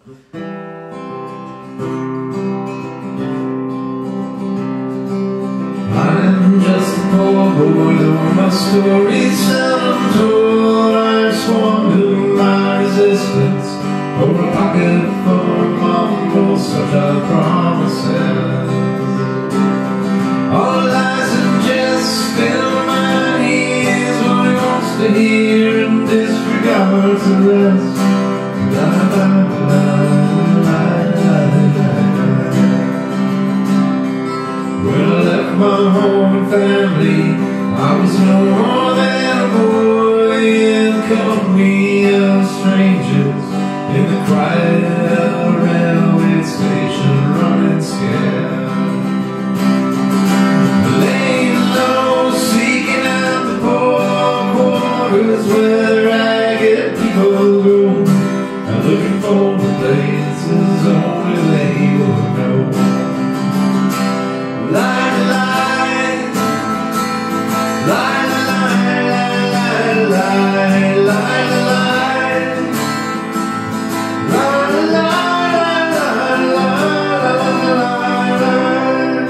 I'm just a poor boy, though my story's seldom told. I squander my resistance for a pocket full of mumble, such are promises. All lies and jest in my ears, what he wants to hear and disregards the rest. La la la la la la la. When I left my home and family, I was no more than a boy in company of strangers, in the quiet of a railway station, running scared. Laying low, seeking out the poor quarters where the ragged people go, and looking for the places only they would know. Lie, lie, lie, lie, lie, lie, lie, lie, lie, lie, lie.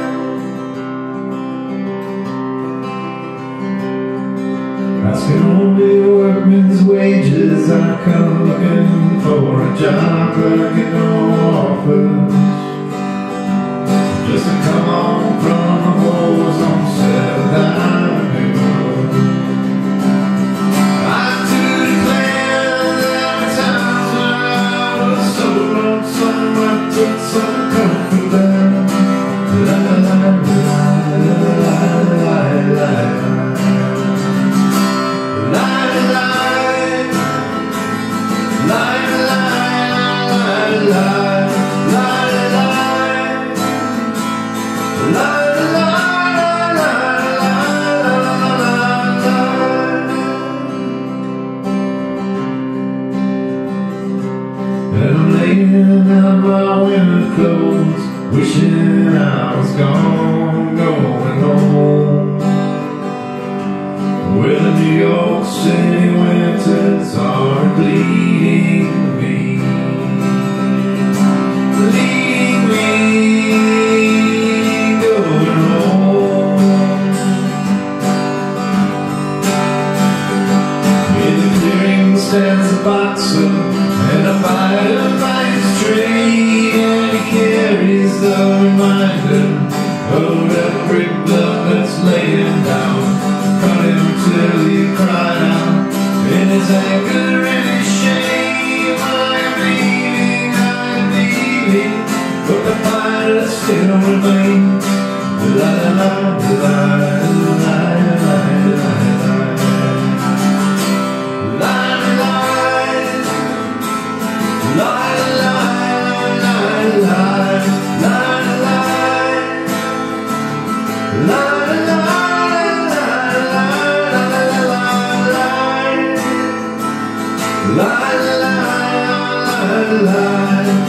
Asking only workmen's wages, I come looking for a job, working no offers, just to come on from the wars on 7th Avenue. I do declare there were times when I was so lonesome I took some comfort there. La la la la la la la. And I'm laying out my winter clothes, wishing I was gone, going home, where the New York City winters are bleeding me, going home. In the clearing stands a boxer and a fighter by his trade, and he carries the reminder of every blood that's laying down. Cut him till he cried out in his anger and his shame. I am leaving, but the fighter still remains. La la la la la la la la. La la la la la.